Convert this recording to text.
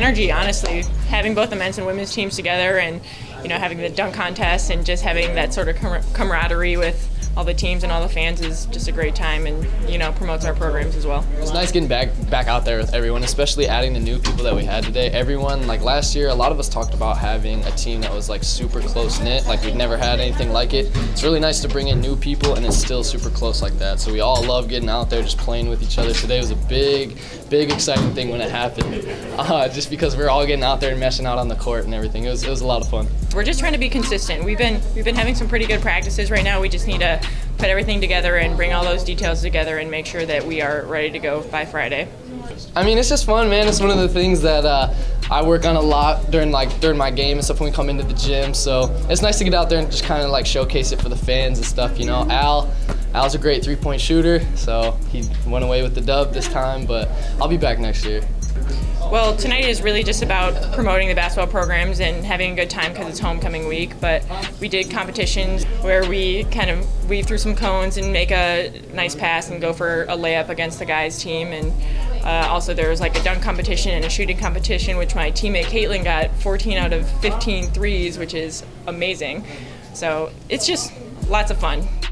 energy, honestly. Having both the men's and women's teams together, and having the dunk contest, and just having that sort of camaraderie with all the teams and all the fans is just a great time, and promotes our programs as well. It's nice getting back out there with everyone, especially adding the new people that we had today. Everyone, like last year, a lot of us talked about having a team that was like super close knit, like we've never had anything like it. It's really nice to bring in new people, and it's still super close like that. So we all love getting out there, just playing with each other. Today was a big exciting thing when it happened, just because we're all getting out there and meshing out on the court and everything. It was a lot of fun. We're just trying to be consistent. We've been having some pretty good practices right now. We just need to put everything together and bring all those details together and make sure that we are ready to go by Friday. I mean, it's just fun, man. It's one of the things that I work on a lot during my game and stuff when we come into the gym. So it's nice to get out there and just kind of like showcase it for the fans and stuff. Al's a great three-point shooter, so he went away with the dub this time, but I'll be back next year. Well, tonight is really just about promoting the basketball programs and having a good time because it's homecoming week, but we did competitions where we kind of weave through some cones and make a nice pass and go for a layup against the guys' team, and also there was like a dunk competition and a shooting competition, which my teammate Caitlin got 14 out of 15 threes, which is amazing. So it's just lots of fun.